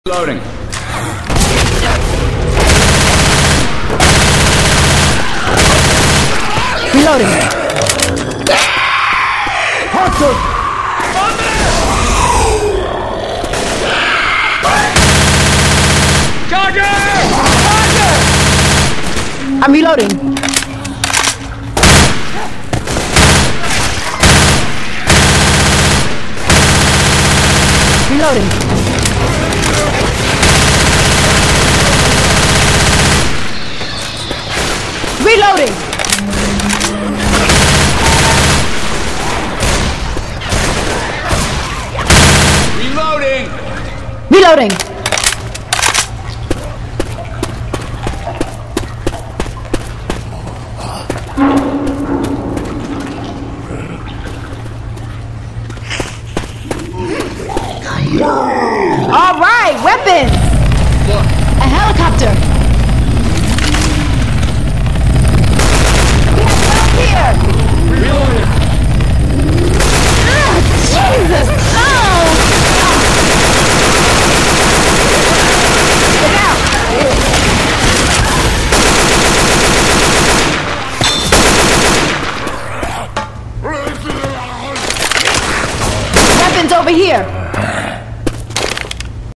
Loading. Reloading. Hostile. Charger! I'm reloading. Reloading. Reloading. Reloading! Reloading. All right, weapons. A helicopter. Here. Reloading! Ah, Jesus. Oh. Get out. Weapons over here.